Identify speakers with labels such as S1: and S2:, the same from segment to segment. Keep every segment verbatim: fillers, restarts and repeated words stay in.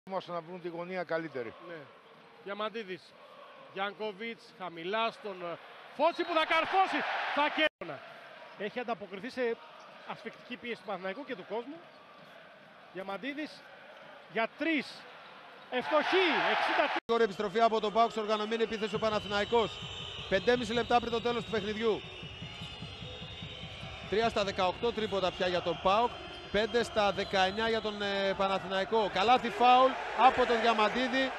S1: Μας να βρουν τη γωνία καλύτερη.
S2: Ναι. Διαμαντίδης, Γιάνκοβιτς, χαμηλά στον Φώτση που θα καρφώσει. Θα κέρδινα. Έχει ανταποκριθεί σε ασφικτική πίεση του Παναθηναϊκού και του κόσμου. Διαμαντίδης για τρεις. Ευστοχή, εξήντα τρία.
S3: Τώρα επιστροφή από τον ΠΑΟΚ στο οργανωμένη επίθεση ο Παναθηναϊκός. πέντε και μισό λεπτά πριν το τέλος του παιχνιδιού. τρία στα δεκαοκτώ τρίποτα πια για τον ΠΑΟΚ. πέντε στα δεκαεννιά για τον ε, Παναθηναϊκό. Καλάθι φάουλ από τον Διαμαντίδη.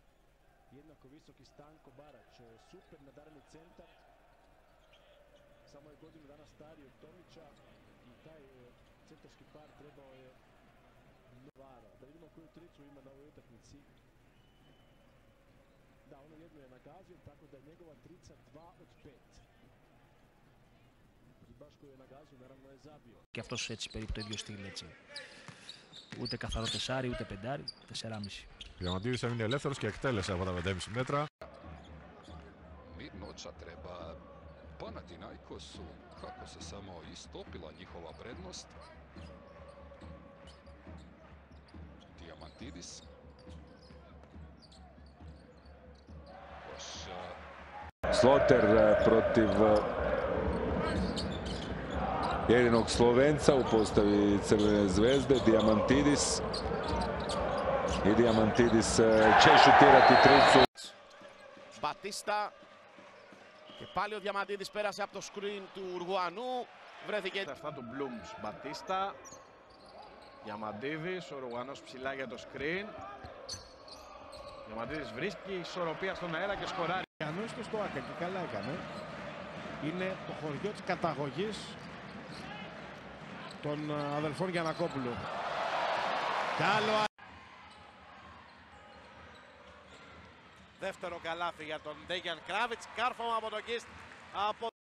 S4: Και αυτός έτσι περίπου το ίδιο στυλ, έτσι. Ούτε καθαρό τεσάρι, ούτε πεντάρι, τεσσεράμισι.
S5: Διαμαντίδης έμεινε ελεύθερος και εκτέλεσε από τα πέντε και μισό μέτρα.
S6: Mirnoća treba Panathinaikosu, kako se samo istopila njihova prednost. Diamantidis. Još...
S7: Sloter protiv jedinog Slovenca u postavi Crvene zvezde, Diamantidis. I Diamantidis će šutirati tricu.
S8: Μπατίστα. Και πάλι ο Διαμαντίδης πέρασε από το σκριν του Ουρουγουανού. Βρέθηκε
S9: αυτά του Μπλουμς. Μπατίστα. Διαμαντίδης, ο Ουρουγουανός ψηλά για το σκριν. Διαμαντίδης βρίσκει ισορροπία στον αέρα και σκοράρει.
S2: Ανόησε στο Άκα και καλά έκανε. Είναι το χωριό της καταγωγής των αδελφών Γιαννακόπουλου. Καλό.
S8: Δεύτερο καλάθι για τον Ντέγιαν Κράβιτς. Κάρφωμα από τον Κίστ. Από